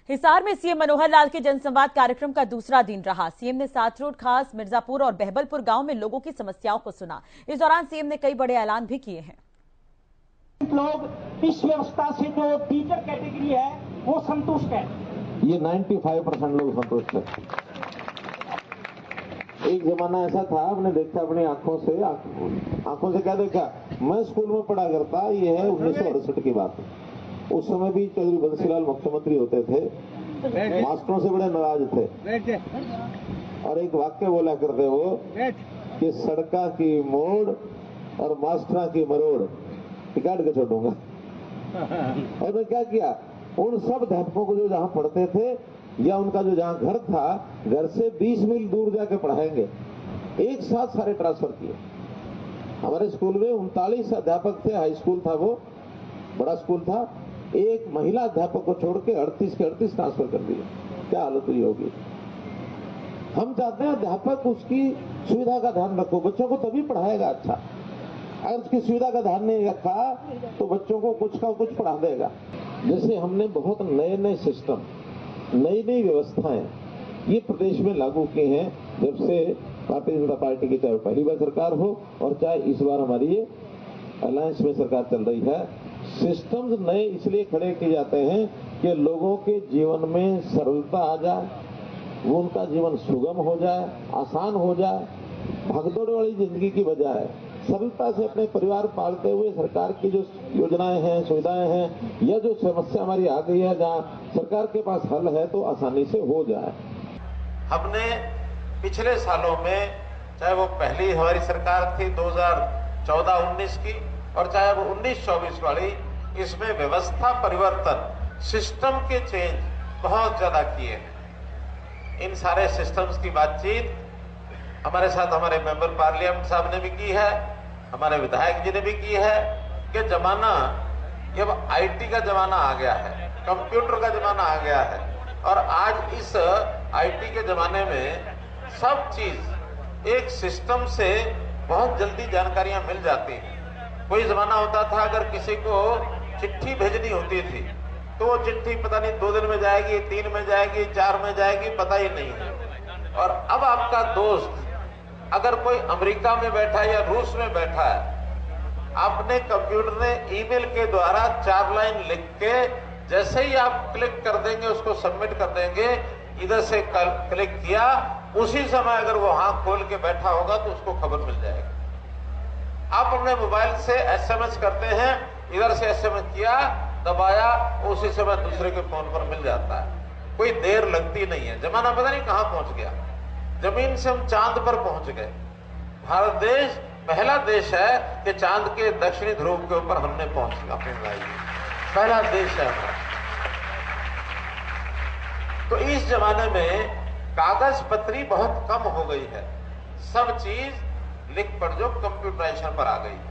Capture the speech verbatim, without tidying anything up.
हिसार में सीएम मनोहर लाल के जनसंवाद कार्यक्रम का दूसरा दिन रहा। सीएम ने सात रोड, खास, मिर्जापुर और बहबलपुर गांव में लोगों की समस्याओं को सुना। इस दौरान सीएम ने कई बड़े ऐलान भी किए हैं। लोग इस व्यवस्था से जो टीचर कैटेगरी है वो संतुष्ट है। ये पचानवे परसेंट लोग संतुष्ट है। एक जमाना ऐसा था, आपने देखा अपनी आंखों से, आंखों से क्या देखा, मैं स्कूल में पढ़ा करता, ये है उन्नीस सौ अड़सठ की बात। उस समय भी चौधरी बंसीलाल मुख्यमंत्री होते थे, मास्टरों से बड़े नाराज थे और एक वाक्य बोला करते वो कि सड़का की मोड़ और मास्टरा की मरोड़ काट के छोड़ूंगा। और मैं क्या किया, उन सब अध्यापकों को जो जहां पढ़ते थे या उनका जो जहां घर था, घर से बीस मील दूर जाके पढ़ाएंगे, एक साथ सारे ट्रांसफर किए। हमारे स्कूल में उनतालीस अध्यापक थे, हाई स्कूल था वो, बड़ा स्कूल था। एक महिला अध्यापक को छोड़ के अड़तीस के अड़तीस ट्रांसफर कर दिए। क्या हालत हुई होगी। हम चाहते हैं अध्यापक उसकी सुविधा का ध्यान रखो, बच्चों को तभी पढ़ाएगा अच्छा। अगर उसकी सुविधा का ध्यान नहीं रखा तो बच्चों को कुछ का कुछ पढ़ा देगा। जैसे हमने बहुत नए नए सिस्टम, नई नई व्यवस्थाएं ये प्रदेश में लागू की हैं जब से भारतीय जनता पार्टी की चाहे पहली बार सरकार हो और चाहे इस बार हमारी ये अलायंस में सरकार चल रही है। सिस्टम्स नए इसलिए खड़े किए जाते हैं कि लोगों के जीवन में सरलता आ जाए, वो उनका जीवन सुगम हो जाए, आसान हो जाए, भागदौड़ वाली जिंदगी की बजाय सरलता से अपने परिवार पालते हुए सरकार की जो योजनाएं हैं, सुविधाएं हैं या जो समस्या हमारी आ गई है जहाँ सरकार के पास हल है तो आसानी से हो जाए। हमने पिछले सालों में, चाहे वो पहली हमारी सरकार थी दो हज़ार चौदह उन्नीस की और चाहे वो उन्नीस चौबीस वाली, इसमें व्यवस्था परिवर्तन, सिस्टम के चेंज बहुत ज्यादा किए हैं। इन सारे सिस्टम्स की बातचीत हमारे साथ हमारे मेंबर पार्लियामेंट साहब ने भी की है, हमारे विधायक जी ने भी की है कि जमाना जब आईटी का जमाना आ गया है, कंप्यूटर का जमाना आ गया है और आज इस आईटी के जमाने में सब चीज एक सिस्टम से बहुत जल्दी जानकारियां मिल जाती हैं। कोई जमाना होता था अगर किसी को चिट्ठी भेजनी होती थी तो वो चिट्ठी पता नहीं दो दिन में जाएगी, तीन में जाएगी, चार में जाएगी, पता ही नहीं है। और अब आपका दोस्त अगर कोई अमेरिका में बैठा है या रूस में बैठा है, आपने कंप्यूटर ने ईमेल के द्वारा चार लाइन लिख के जैसे ही आप क्लिक कर देंगे, उसको सबमिट कर देंगे, इधर से क्लिक किया, उसी समय अगर वो हाथ खोल के बैठा होगा तो उसको खबर मिल जाएगी। आप अपने मोबाइल से एसएमएस करते हैं, इधर से एसएमएस किया, दबाया, उसी समय दूसरे के फोन पर मिल जाता है। कोई देर लगती नहीं है। जमाना पता नहीं कहां पहुंच गया, जमीन से हम चांद पर पहुंच गए। भारत देश पहला देश है कि चांद के दक्षिणी ध्रुव के ऊपर हमने पहुंच अपनी पहला देश है हमारा। तो इस जमाने में कागज पत्री बहुत कम हो गई है, सब चीज लिख पढ़ जो कंप्यूटराइजेशन पर आ गई।